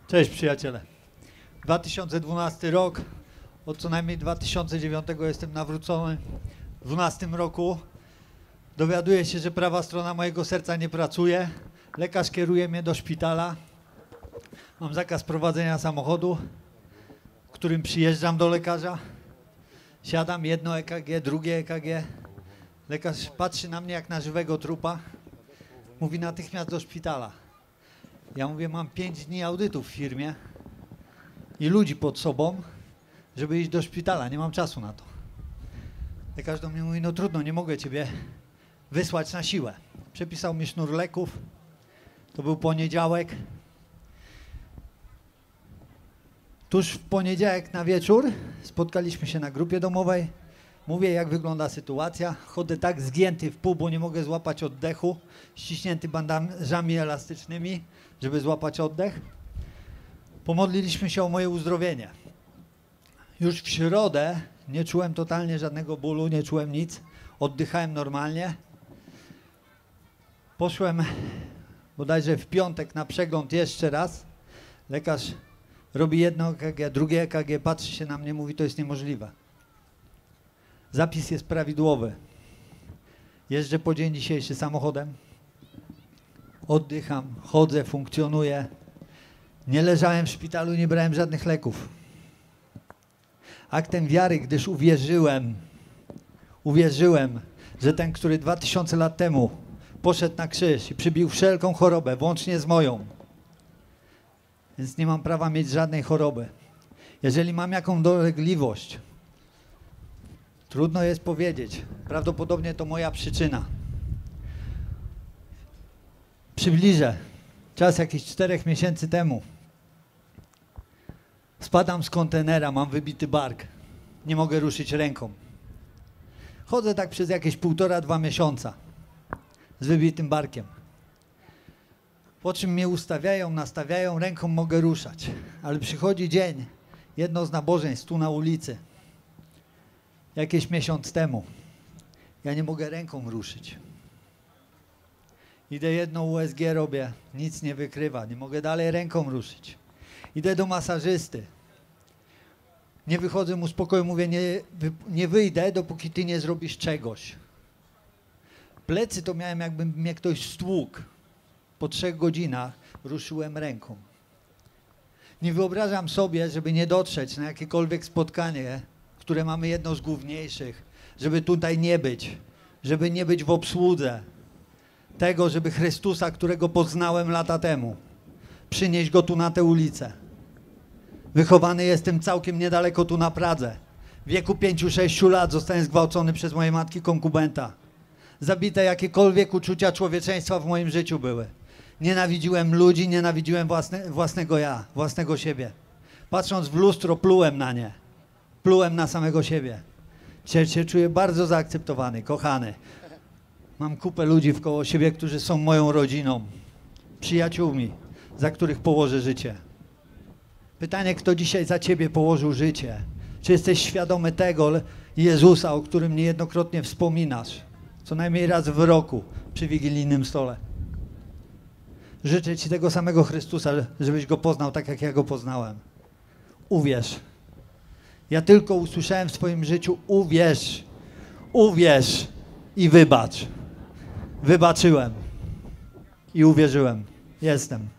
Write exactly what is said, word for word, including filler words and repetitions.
Cześć przyjaciele. dwa tysiące dwunasty rok, od co najmniej dwa tysiące dziewiątego jestem nawrócony. W dwunastym roku dowiaduję się, że prawa strona mojego serca nie pracuje. Lekarz kieruje mnie do szpitala. Mam zakaz prowadzenia samochodu, którym przyjeżdżam do lekarza. Siadam, jedno E K G, drugie E K G. Lekarz patrzy na mnie jak na żywego trupa. Mówi natychmiast do szpitala. Ja mówię, mam pięć dni audytu w firmie i ludzi pod sobą, żeby iść do szpitala. Nie mam czasu na to. Lekarz do mnie mówi, no trudno, nie mogę ciebie wysłać na siłę. Przepisał mi sznur leków. To był poniedziałek. Tuż w poniedziałek na wieczór spotkaliśmy się na grupie domowej. Mówię, jak wygląda sytuacja. Chodzę tak zgięty w pół, bo nie mogę złapać oddechu. Ściśnięty bandażami elastycznymi, żeby złapać oddech. Pomodliliśmy się o moje uzdrowienie. Już w środę nie czułem totalnie żadnego bólu, nie czułem nic. Oddychałem normalnie. Poszłem bodajże w piątek na przegląd jeszcze raz. Lekarz robi jedno E K G, drugie E K G, patrzy się na mnie, mówi, to jest niemożliwe. Zapis jest prawidłowy. Jeżdżę po dzień dzisiejszy samochodem. Oddycham, chodzę, funkcjonuję. Nie leżałem w szpitalu, nie brałem żadnych leków. Aktem wiary, gdyż uwierzyłem, uwierzyłem, że ten, który dwa tysiące lat temu poszedł na krzyż i przybił wszelką chorobę, włącznie z moją, więc nie mam prawa mieć żadnej choroby. Jeżeli mam jakąś dolegliwość, trudno jest powiedzieć. Prawdopodobnie to moja przyczyna. Przybliżę. Czas jakichś czterech miesięcy temu. Spadam z kontenera, mam wybity bark. Nie mogę ruszyć ręką. Chodzę tak przez jakieś półtora, dwa miesiąca z wybitym barkiem. Po czym mnie ustawiają, nastawiają, ręką mogę ruszać. Ale przychodzi dzień, jedno z nabożeństw tu na ulicy. Jakiś miesiąc temu. Ja nie mogę ręką ruszyć. Idę jedno U S G robię, nic nie wykrywa, nie mogę dalej ręką ruszyć. Idę do masażysty. Nie wychodzę mu z pokoju, mówię, nie, nie wyjdę, dopóki ty nie zrobisz czegoś. Plecy to miałem, jakby mnie ktoś stłukł. Po trzech godzinach ruszyłem ręką. Nie wyobrażam sobie, żeby nie dotrzeć na jakiekolwiek spotkanie, które mamy jedno z główniejszych, żeby tutaj nie być, żeby nie być w obsłudze tego, żeby Chrystusa, którego poznałem lata temu, przynieść go tu na tę ulicę. Wychowany jestem całkiem niedaleko tu na Pradze. W wieku pięciu, sześciu lat zostałem zgwałcony przez mojej matki konkubenta. Zabite jakiekolwiek uczucia człowieczeństwa w moim życiu były. Nienawidziłem ludzi, nienawidziłem własne, własnego ja, własnego siebie. Patrząc w lustro, plułem na nie. Plułem na samego siebie. Dzisiaj się czuję bardzo zaakceptowany, kochany. Mam kupę ludzi wkoło siebie, którzy są moją rodziną, przyjaciółmi, za których położę życie. Pytanie, kto dzisiaj za ciebie położył życie? Czy jesteś świadomy tego Jezusa, o którym niejednokrotnie wspominasz? Co najmniej raz w roku przy wigilijnym stole. Życzę ci tego samego Chrystusa, żebyś go poznał tak, jak ja go poznałem. Uwierz. Ja tylko usłyszałem w swoim życiu, uwierz, uwierz i wybacz. Wybaczyłem i uwierzyłem. Jestem.